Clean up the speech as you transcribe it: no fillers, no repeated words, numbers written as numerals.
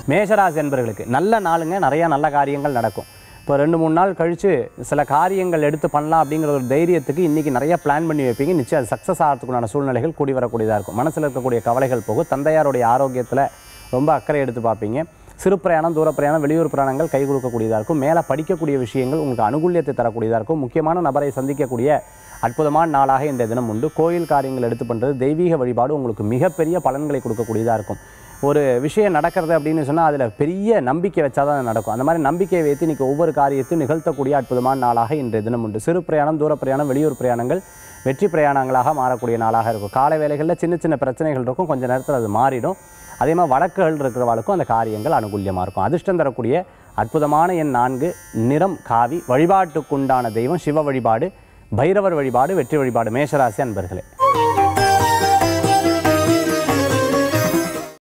மேஷராசி என்பர்களுக்கு நல்ல நாளுங்க, நிறையா நல்ல காரியங்கள் நடக்கும். இப்போ 2-3 நாள் கழித்து சில காரியங்கள் எடுத்து பண்ணலாம் அப்படிங்கிற ஒரு தைரியத்துக்கு இன்றைக்கி நிறைய பிளான் பண்ணி வைப்பீங்க. நிச்சயம் அது சக்ஸஸ் ஆகிறதுக்குண்டான சூழ்நிலைகள் கூடி வரக்கூடியதாக இருக்கும். மனசில் இருக்கக்கூடிய கவலைகள் போகும். தந்தையாருடைய ஆரோக்கியத்தில் ரொம்ப அக்கறை எடுத்து பார்ப்பீங்க. சிறு பிரயாணம், தூர பிரயாணம், வெளியூர் பிரயாணங்கள் கை கொடுக்கக்கூடியதாக இருக்கும். மேலே படிக்கக்கூடிய விஷயங்கள் உங்களுக்கு அனுகூல்யத்தை தரக்கூடியதாக இருக்கும். முக்கியமான நபரை சந்திக்கக்கூடிய அற்புதமான நாளாக இந்த தினம் உண்டு. கோயில் காரியங்கள் எடுத்து பண்ணுறது, தெய்வீக வழிபாடு உங்களுக்கு மிகப்பெரிய பலன்களை கொடுக்கக்கூடியதாக இருக்கும். ஒரு விஷயம் நடக்கிறது அப்படின்னு சொன்னால் அதில் பெரிய நம்பிக்கை வச்சா தான் நடக்கும். அந்த மாதிரி நம்பிக்கையை வைத்து இன்றைக்கி ஒவ்வொரு காரியத்தையும் நிகழ்த்தக்கூடிய அற்புதமான நாளாக இன்றைய தினம் உண்டு. சிறு பிரயாணம், தூர பிரயாணம், வெளியூர் பிரயாணங்கள் வெற்றி பிரயாணங்களாக மாறக்கூடிய நாளாக இருக்கும். காலை வேளைகளில் சின்ன சின்ன பிரச்சனைகள் இருக்கும், கொஞ்சம் நேரத்தில் அது மாறிடும். அதே மாதிரி வழக்குகள் இருக்கிறவளுக்கும் அந்த காரியங்கள் அனுகூல்யமாக இருக்கும். அதிர்ஷ்டம் தரக்கூடிய அற்புதமான எண் 4, நிறம் காவி. வழிபாட்டுக்குண்டான தெய்வம் சிவ வழிபாடு, பைரவர் வழிபாடு, வெற்றி வழிபாடு. மேஷராசி அன்பர்களே.